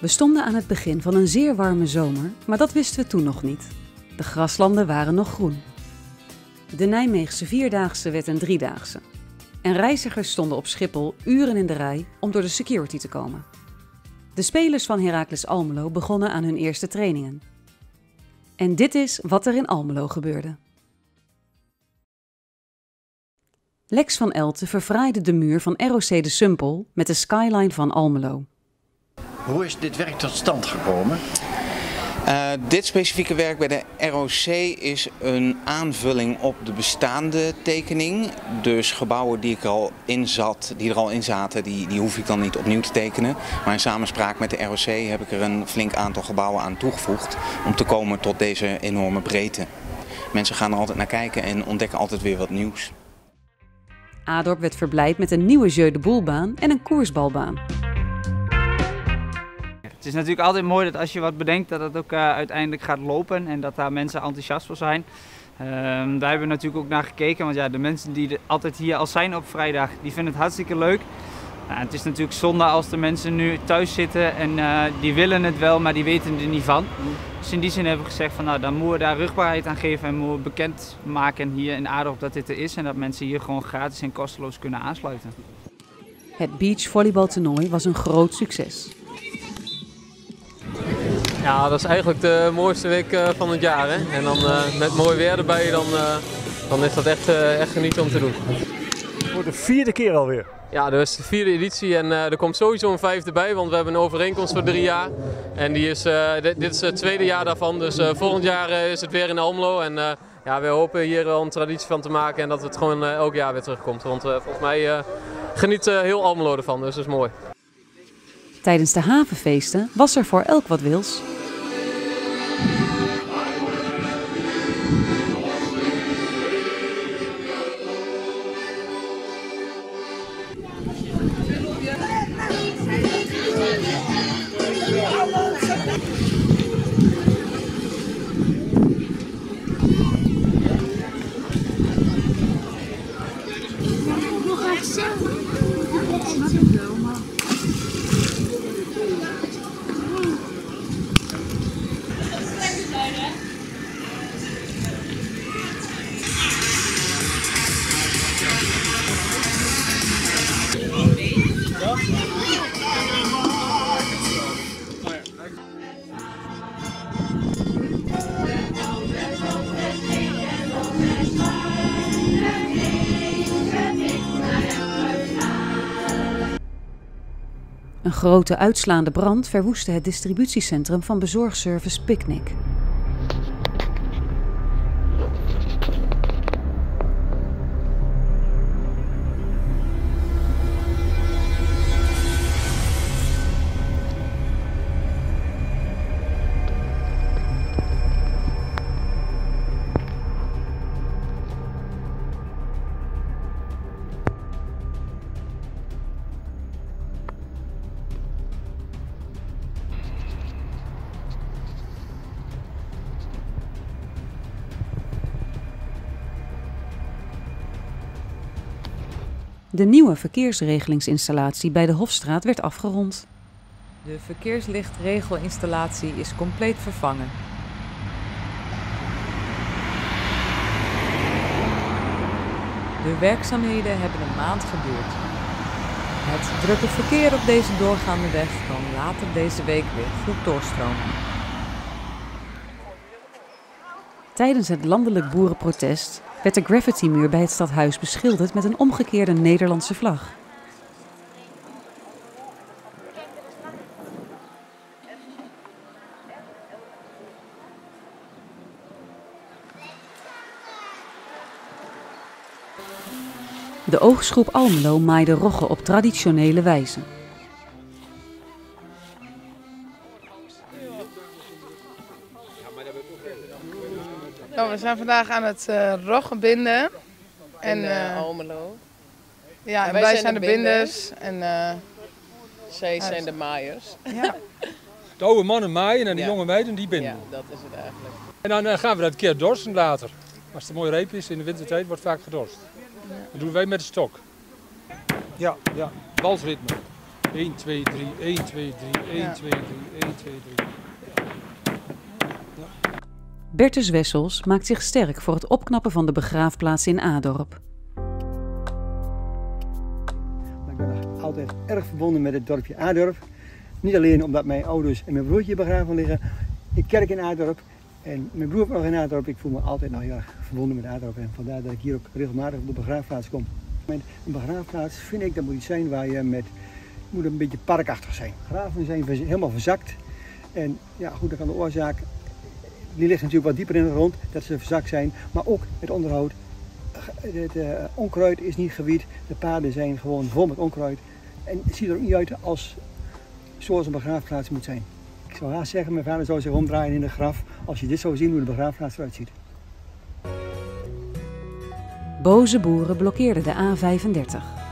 We stonden aan het begin van een zeer warme zomer, maar dat wisten we toen nog niet. De graslanden waren nog groen. De Nijmeegse vierdaagse werd een driedaagse. En reizigers stonden op Schiphol uren in de rij om door de security te komen. De spelers van Heracles Almelo begonnen aan hun eerste trainingen. En dit is wat er in Almelo gebeurde. Lex van Elten verfraaide de muur van ROC de Sumpel met de skyline van Almelo. Hoe is dit werk tot stand gekomen? Dit specifieke werk bij de ROC is een aanvulling op de bestaande tekening. Dus gebouwen die er al in zaten, die hoef ik dan niet opnieuw te tekenen. Maar in samenspraak met de ROC heb ik er een flink aantal gebouwen aan toegevoegd om te komen tot deze enorme breedte. Mensen gaan er altijd naar kijken en ontdekken altijd weer wat nieuws. Adorp werd verblijd met een nieuwe Jeu de Boelbaan en een koersbalbaan. Het is natuurlijk altijd mooi dat als je wat bedenkt dat het ook uiteindelijk gaat lopen en dat daar mensen enthousiast voor zijn. Daar hebben we natuurlijk ook naar gekeken, want ja, de mensen die altijd hier al zijn op vrijdag, die vinden het hartstikke leuk. Het is natuurlijk zonde als de mensen nu thuis zitten en die willen het wel, maar die weten er niet van. Dus in die zin hebben we gezegd van nou, dan moeten we daar rugbaarheid aan geven en moeten we bekend maken hier in Adorp dat dit er is en dat mensen hier gewoon gratis en kosteloos kunnen aansluiten. Het beachvolleybaltoernooi was een groot succes. Ja, dat is eigenlijk de mooiste week van het jaar. Hè? En dan met mooi weer erbij, dan is dat echt genieten om te doen. Voor de vierde keer alweer. Ja, dat is de vierde editie en er komt sowieso een vijfde bij, want we hebben een overeenkomst voor 3 jaar. En dit is het tweede jaar daarvan, dus volgend jaar is het weer in Almelo. En ja, we hopen hier wel een traditie van te maken en dat het gewoon elk jaar weer terugkomt. Want volgens mij geniet heel Almelo ervan, dus dat is mooi. Tijdens de havenfeesten was er voor elk wat wils. Een grote uitslaande brand verwoestte het distributiecentrum van bezorgservice Picnic. De nieuwe verkeersregelingsinstallatie bij de Hofstraat werd afgerond. De verkeerslichtregelinstallatie is compleet vervangen. De werkzaamheden hebben een maand geduurd. Het drukke verkeer op deze doorgaande weg kan later deze week weer goed doorstromen. Tijdens het landelijk boerenprotest werd de graffiti-muur bij het stadhuis beschilderd met een omgekeerde Nederlandse vlag. De oogstgroep Almelo maaide rogge op traditionele wijze. Nou, we zijn vandaag aan het roggen binden. Almelo. Ja, en wij zijn de binders. En, zij zijn de maaiers. Ja. De oude mannen maaien en de jonge meiden die binden. Ja, dat is het eigenlijk. En dan gaan we dat een keer dorsten later. Als het een mooi reep is in de wintertijd wordt vaak gedorst. Dat doen wij met de stok. Ja, walsritme. 1, 2, 3, 1, 2, 3, 1, 2, 3, 1, 2, 3. Bertus Wessels maakt zich sterk voor het opknappen van de begraafplaats in Adorp. Ik ben nog altijd erg verbonden met het dorpje Adorp. Niet alleen omdat mijn ouders en mijn broertje begraven liggen in kerk in Adorp. En mijn broer nog in Adorp. Ik voel me altijd nog heel erg verbonden met Adorp. En vandaar dat ik hier ook regelmatig op de begraafplaats kom. Een begraafplaats vind ik, dat moet iets zijn waar je moet een beetje parkachtig zijn. Graven zijn helemaal verzakt. En ja goed, dat kan de oorzaak. Die ligt natuurlijk wat dieper in de grond, dat ze verzakt zijn. Maar ook het onderhoud. Het onkruid is niet gewied. De paden zijn gewoon vol met onkruid. En het ziet er ook niet uit zoals een begraafplaats moet zijn. Ik zou haast zeggen, mijn vader zou zich omdraaien in de graf als je dit zou zien hoe de begraafplaats eruit ziet. Boze boeren blokkeerden de A35.